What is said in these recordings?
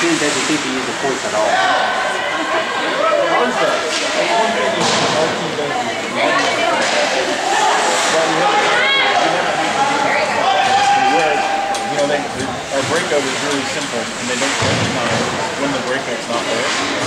team doesn't think to use the points at all. How's that? That's one thing our team doesn't do. Our breakout is really simple, and they don't recognize when the breakout's not there.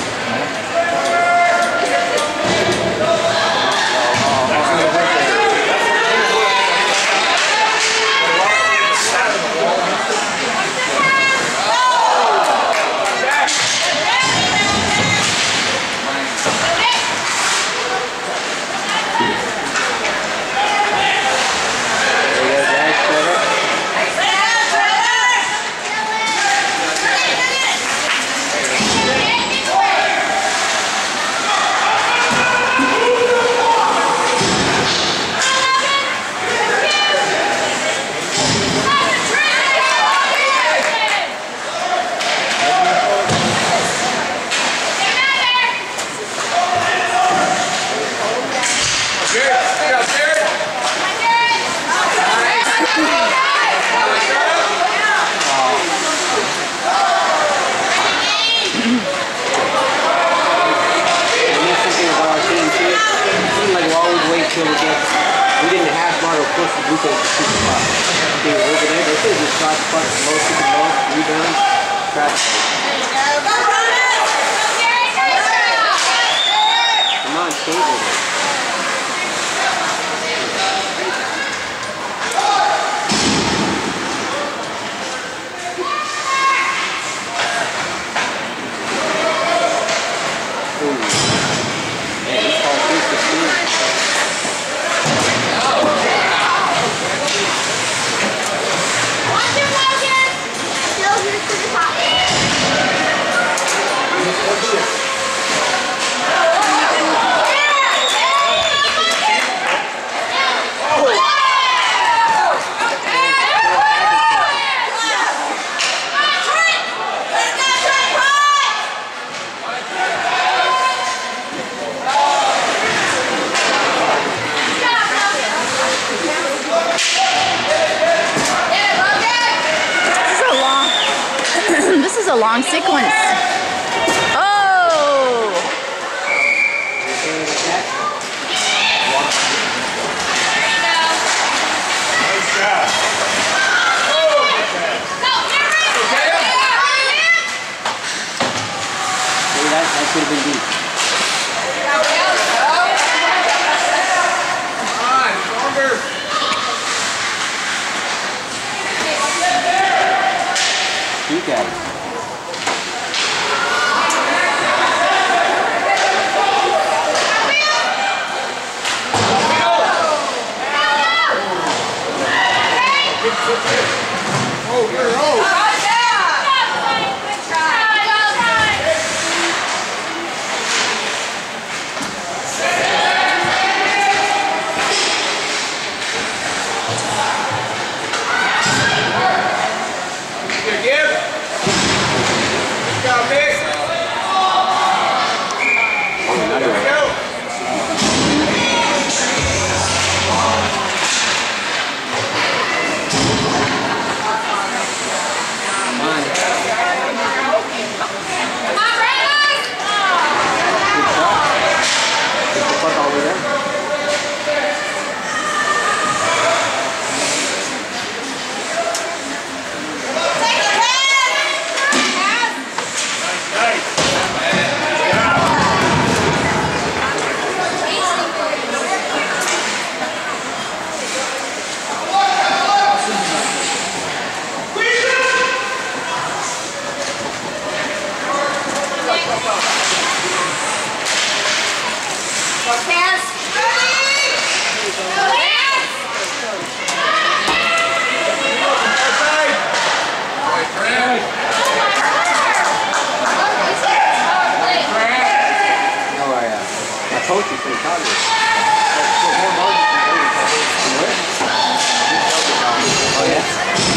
We didn't have smart or push the defense to shoot the spot. They were over there, they could have just shot the spot low, super low, rebound, trash. Come on, skate with it. This is a long sequence. Oh! Nice job. That could have been deep. Come on, stronger. You got it. Oh, you're out. Coach is pretty positive. Oh yeah?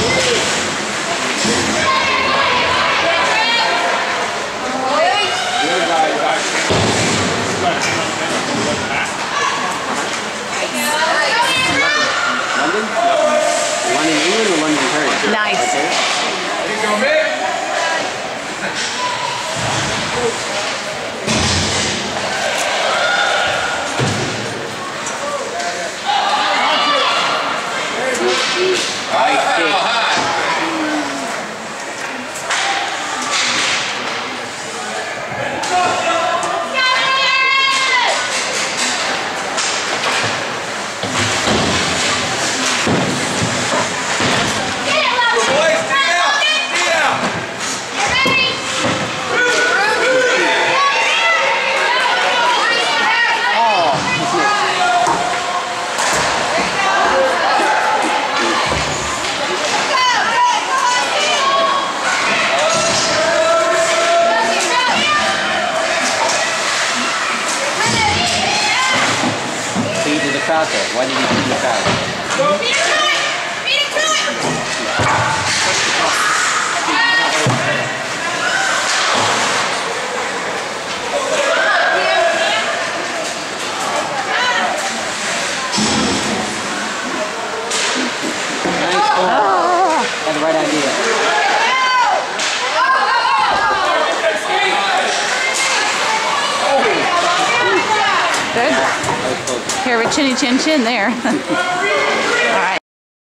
London? London, England or London, Paris? Nice. Okay. There you go, Mick. out there? Why did he keep it out? Had the right idea. Good. Here, with chinny chin chin there. All right.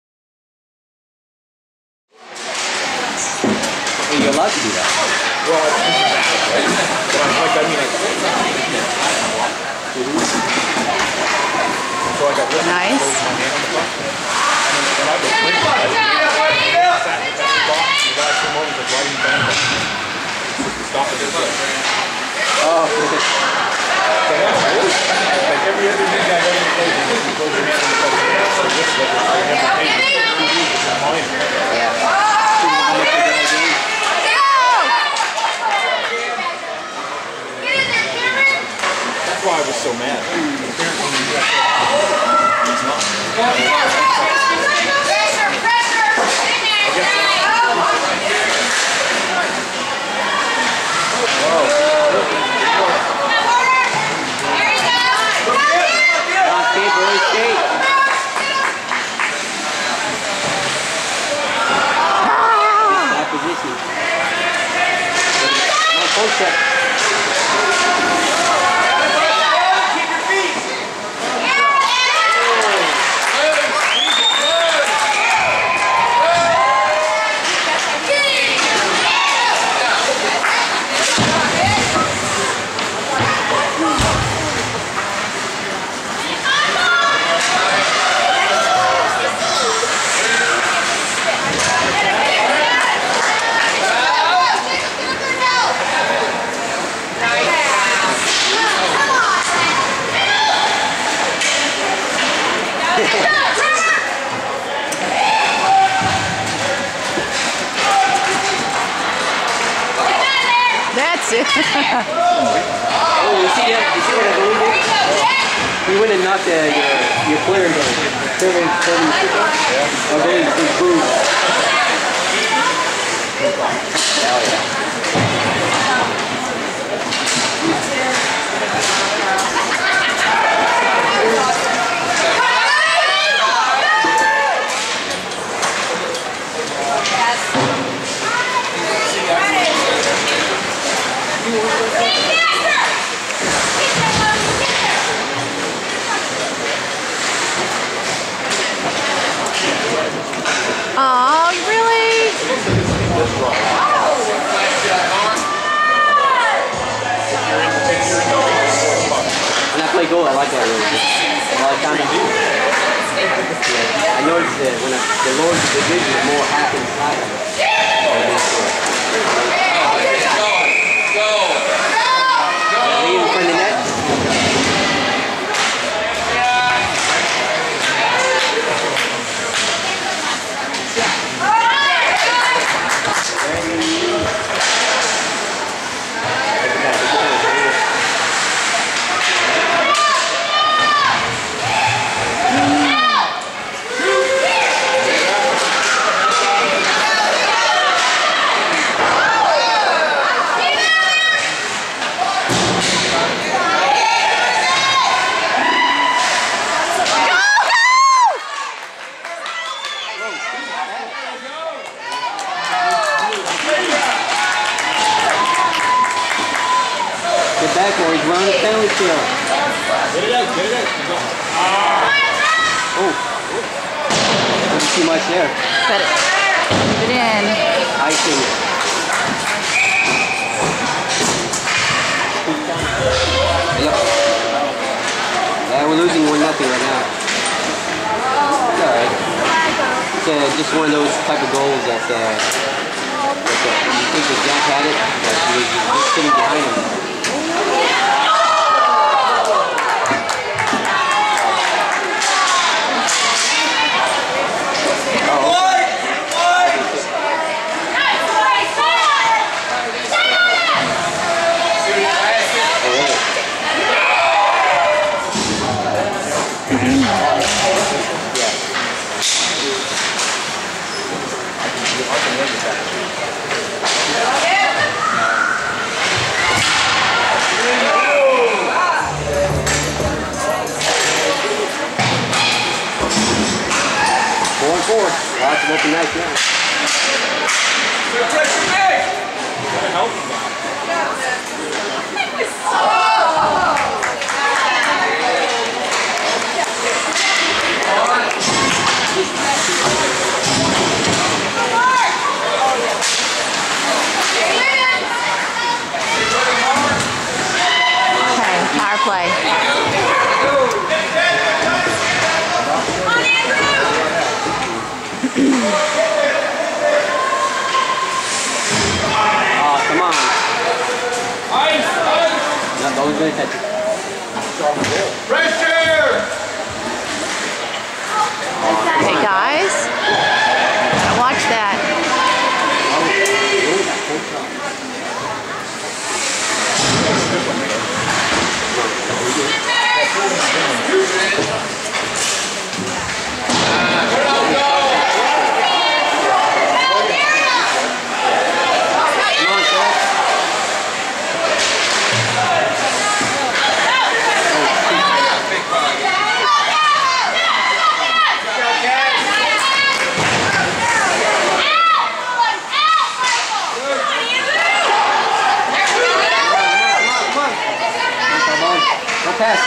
Well, you're allowed to do that. Well, I mean, so I got really Nice. close my hand on the clock. And then when I was playing, I sat in the box, and the guy came over and was like, why didn't you bang that? Stop it. Oh, Like every other big guy I've ever played, you close your hand on the clock. So this level, I never paid it. It's mine. yeah. That's why I was so mad. It's not. Rock, paper, or skate. That position. No, post check. That's it. Oh, you see what I believe in? You went and knocked your player down. Serving yeah. Oh, there he's improved. Hell yeah. Oh, really? When I play goal, I like that really. A lot of times I do. Yeah. I noticed that when the lower the division, the more half inside of it. Lead in front of the net. Get back or he's running a penalty kill. Get it out, get it out. Oh. Wasn't too much there. But keep it in. Icing. Yep. Yeah, we're losing 1-0 right now. It's alright. It's just one of those type of goals that you think that Jack had it, but he was just sitting behind him. Looking nice now. Okay, power play. Oh, come on. No, don't even touch it. Okay, guys. Gotta watch that. Pass.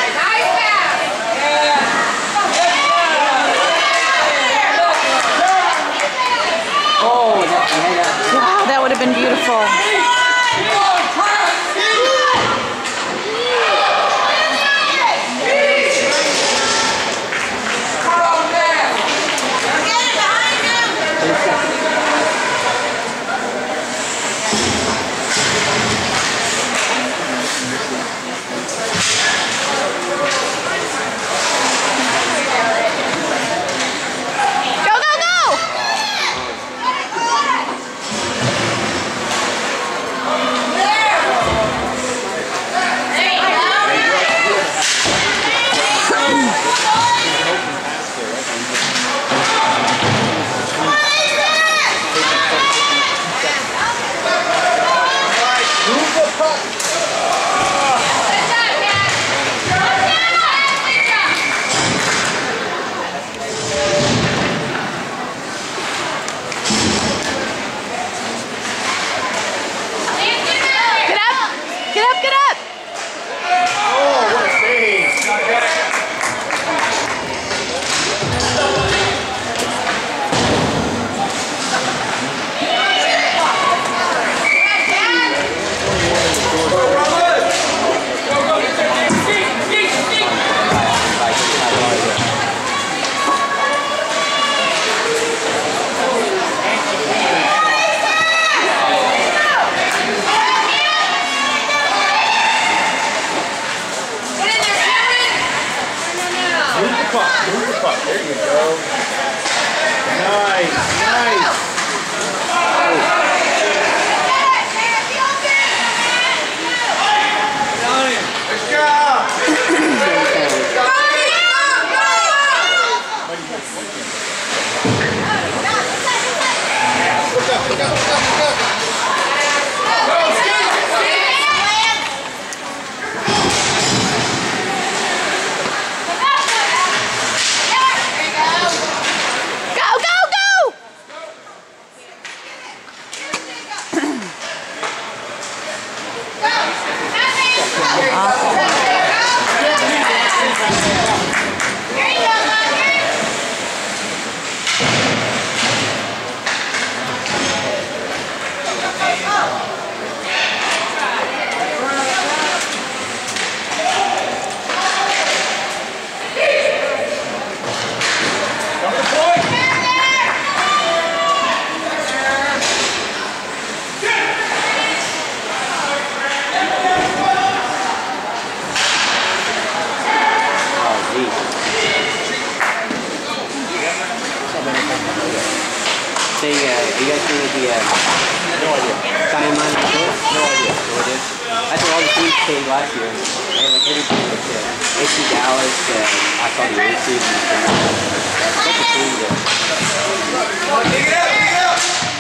Oh, Wow, that would have been beautiful. There you go. Nice, nice. Good job. Look up. Say, you guys think it'd be No idea. time on the show? No idea. No idea. That's what all the teams came last year. And like every team was there. AC Dallas, I saw the AC and such a team there. Dig it out!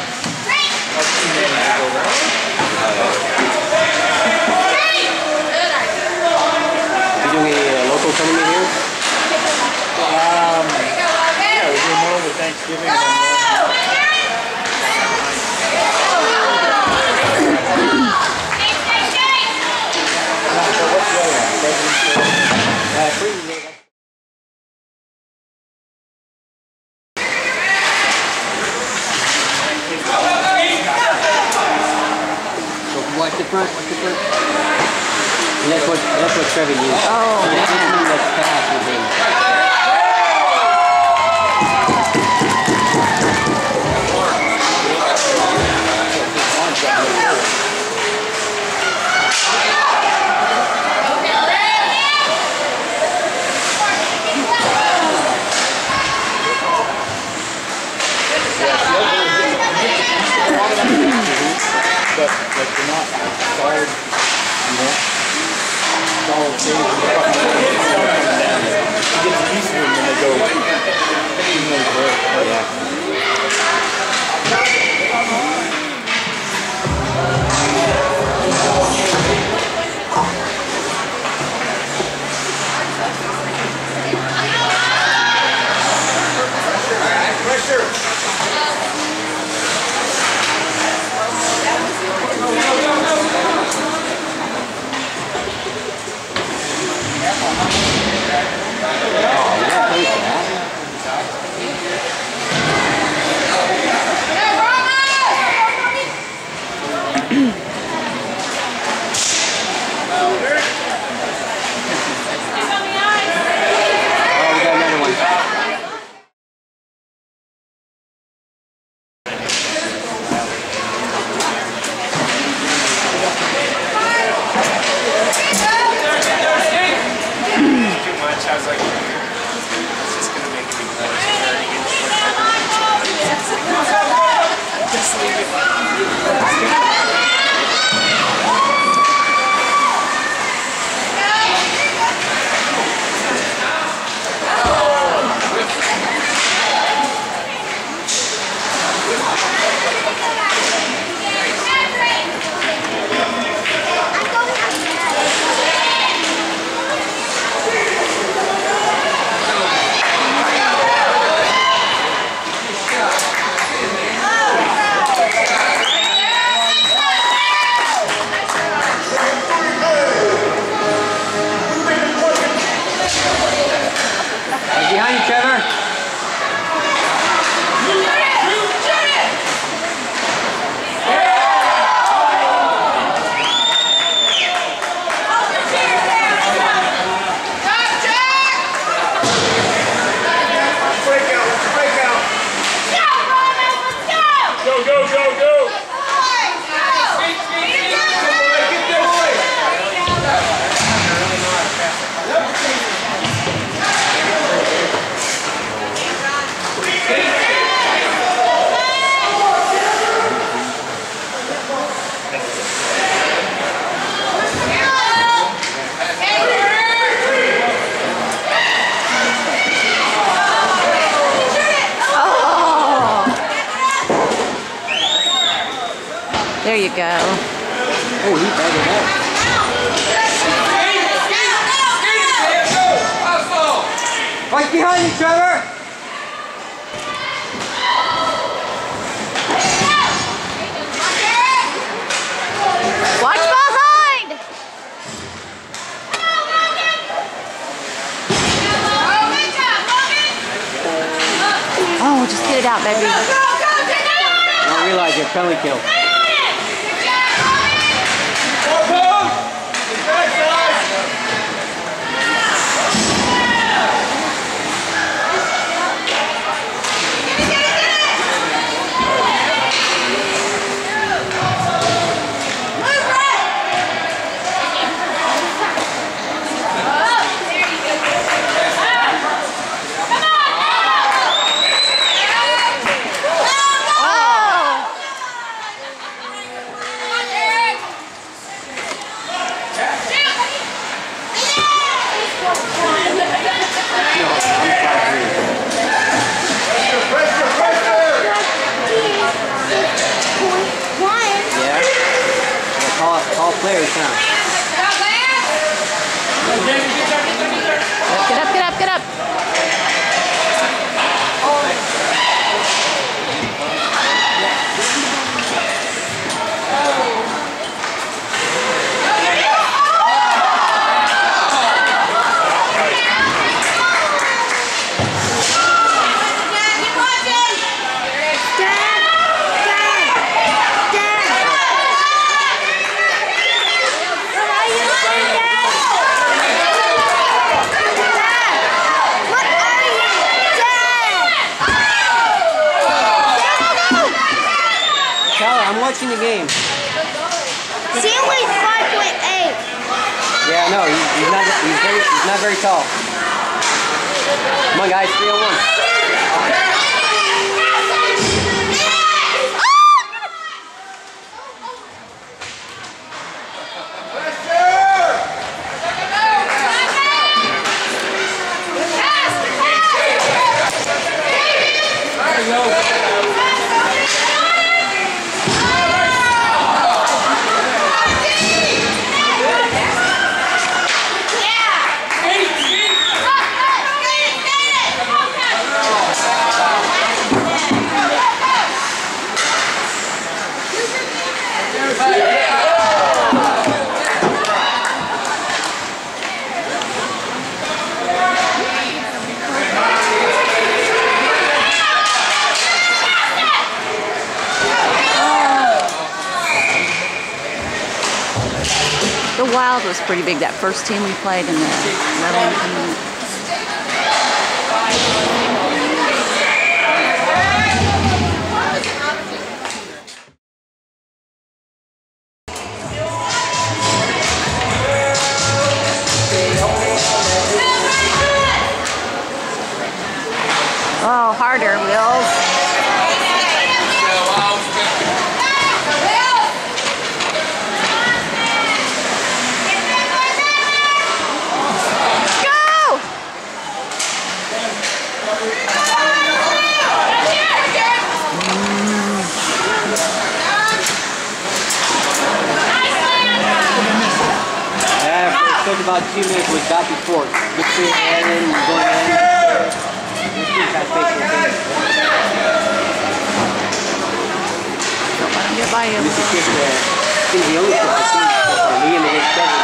You doing a local tournament here? Yeah, we're doing one over Thanksgiving and then Watch the front. Watch the front. And that's what Trevor used. Oh, so man. that's fast with him. But like they're not solid, you know, solid things. Coming down. You get the east wind when they go. Yeah. I was like, it's just going to make me just leave it. Behind you, Trevor. There you go. Oh, he bagged it up. Right behind you, Trevor! Watch behind! Oh, just get it out, baby. I don't realize your penalty kill. Call players now. Get up, get up, get up. watching the game. Ceiling's 5.8. Yeah, no, he's not very tall. Come on, guys, 301. The Wild was pretty big, that first team we played in the leveling tournament. Oh, harder, Wills. Took about 2 minutes with back and forth. Good straight and then going in. This team has facial things. Don't let him get by you. This is just the only stuff I think me and the next step.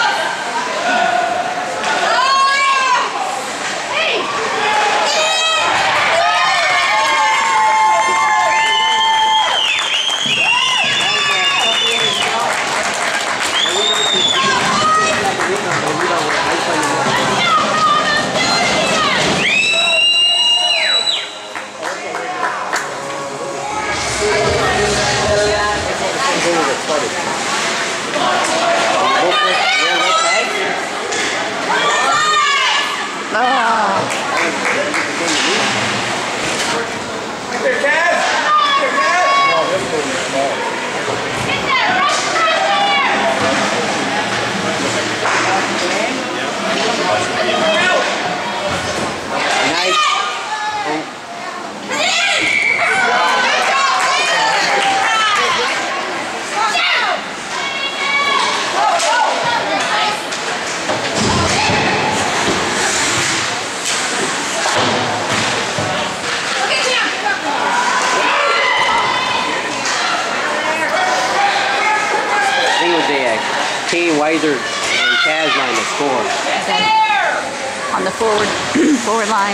Weiser and Kaz line to score. On the forward line.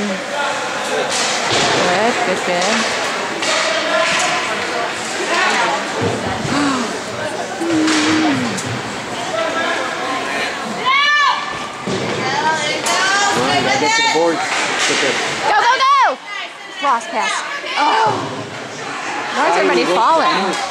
Good, good, good. Get to the boards. Go, go, go! Cross pass. Oh! Why is everybody falling?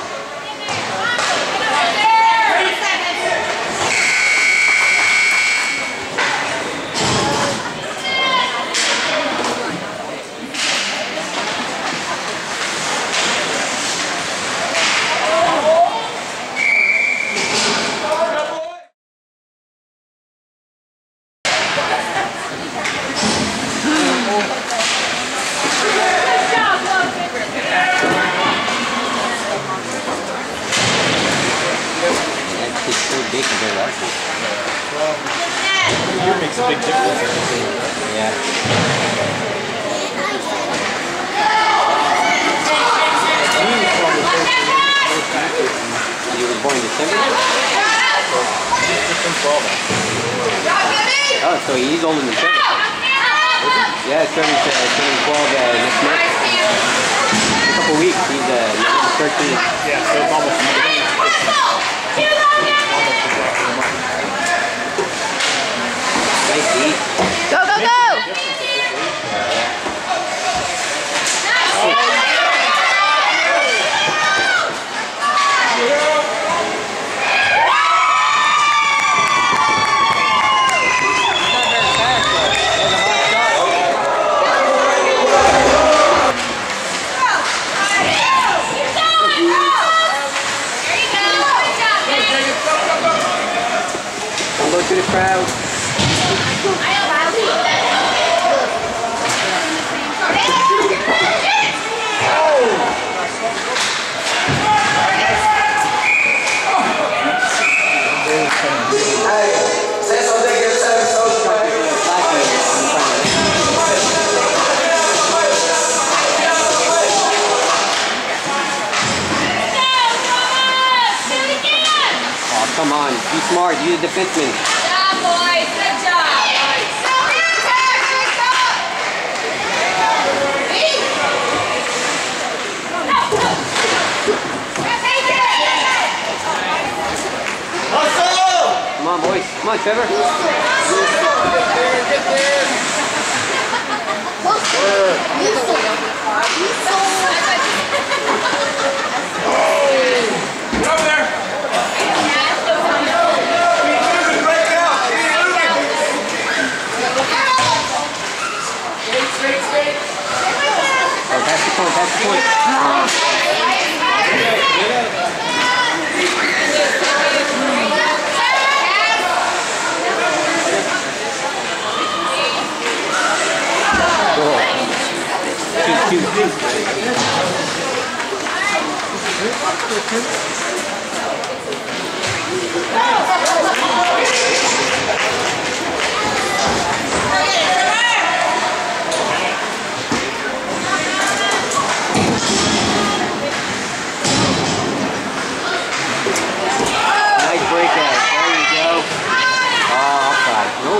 Here makes a big difference. Yeah. You were born in December? Oh, so he's older than Trevor. Yeah, Trevor's turning 12 next month. In a couple weeks, he's 13. Yeah, so it's almost nice to eat. Go, go, go! to the crowd. Come on, be smart, you're the defenseman. Good job, boys. Good job. Come on, boys. Come on, Trevor. Get over there. Oh, that's the point, that's the point. Nice breakout. There you go. Oh, offside. No.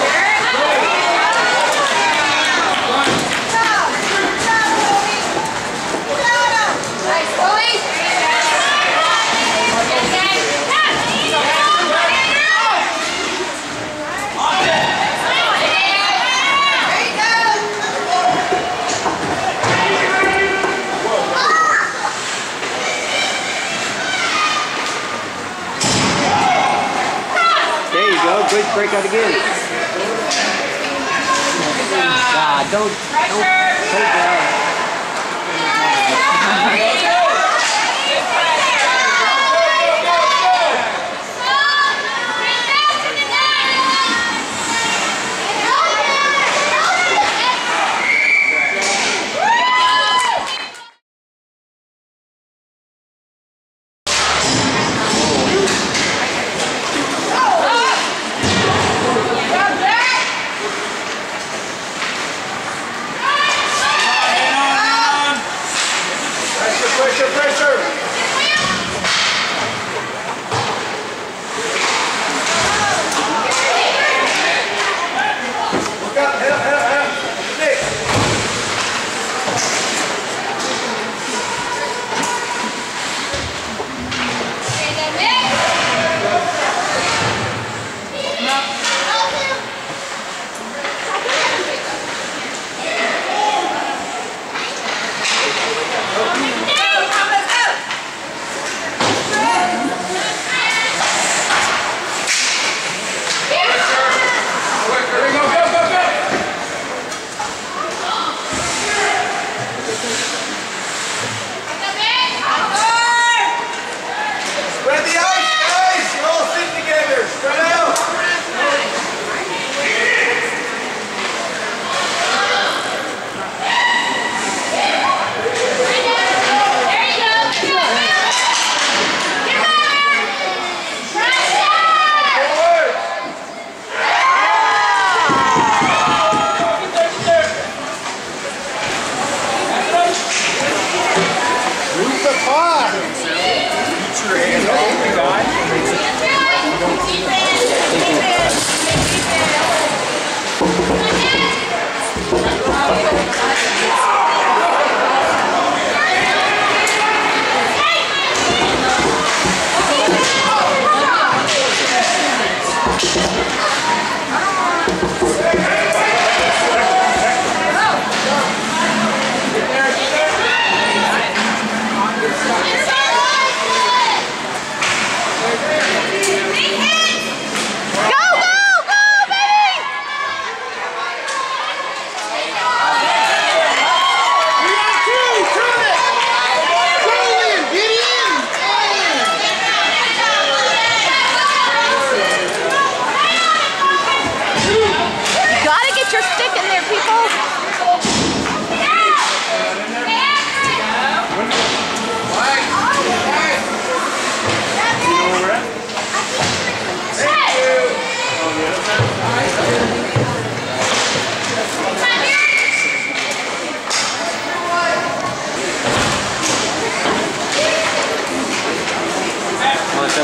Good breakout again. Ah, don't take that.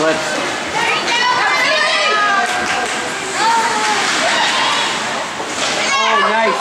flips. Oh, nice.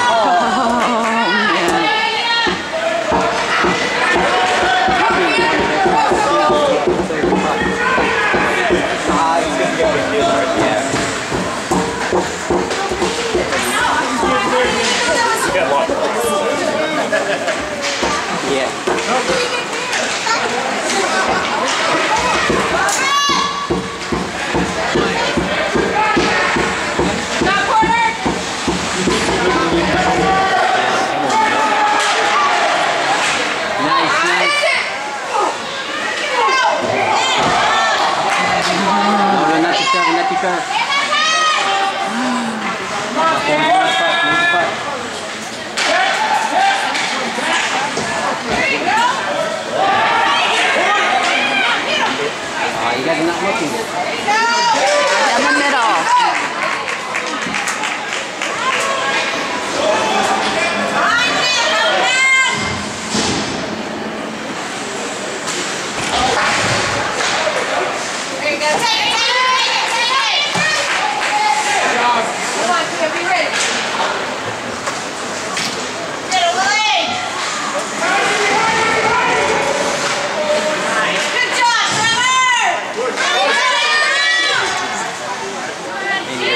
You guys are not looking good. In the middle. There you go. Take it. Come on, Tia, be ready. Get away. Good job, Trevor.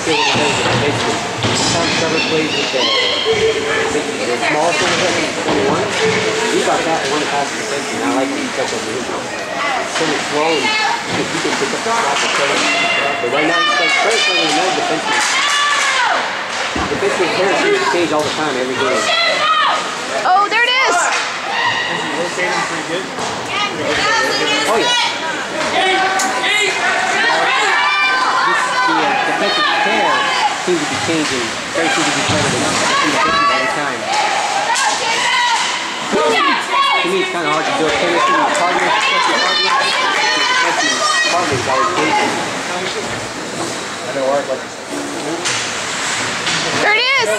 basically what it does is basically sometimes Trevor plays with the small things like 21. He got that one past the 50, and I like when he stuck over his one. So it's slow, and you can pick up the spot for Trevor. But right now, he's like, Trevor's playing with another defenseman. Defenseman characters change all the time, every game. Oh, there it is! Is he rotating pretty good? Oh, yeah. The defensive pair seems to be changing. They seem to be better than every time. To me, it's kind of hard to build chemistry with partners, especially partners is always changing. I know Art like. There it is!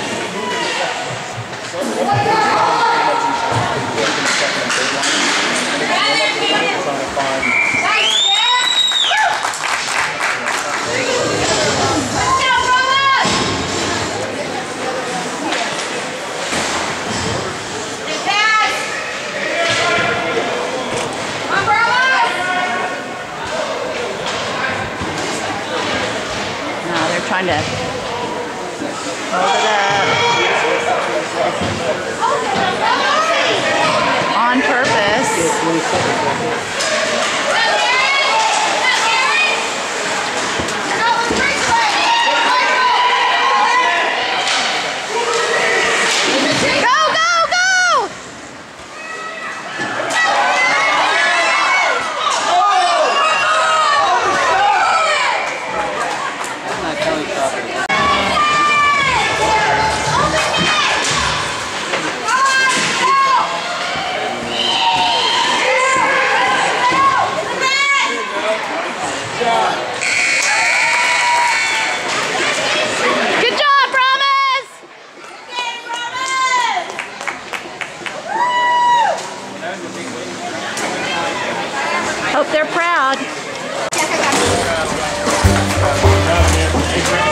Now they're trying to hold it up. On purpose. Go, go, go! That's not Kelly shopping. Good job, Brahmas! Hope they're proud. Yeah, man.